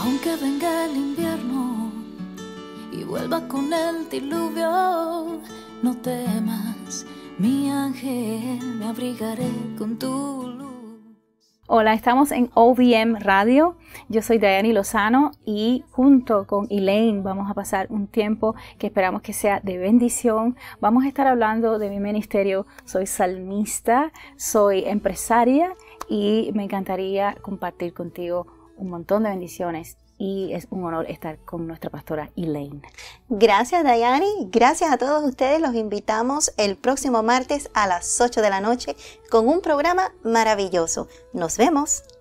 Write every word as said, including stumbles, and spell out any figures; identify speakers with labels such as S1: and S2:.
S1: Aunque venga el invierno y vuelva con el diluvio, no temas, mi ángel, me abrigaré con tu luz.
S2: Hola, estamos en O V M Radio. Yo soy Dayani Lozano y junto con Elaine vamos a pasar un tiempo que esperamos que sea de bendición. Vamos a estar hablando de mi ministerio. Soy salmista, soy empresaria y me encantaría compartir contigo un montón de bendiciones. Y es un honor estar con nuestra pastora Elaine.
S3: Gracias, Dayani. Gracias a todos ustedes. Los invitamos el próximo martes a las ocho de la noche con un programa maravilloso. Nos vemos.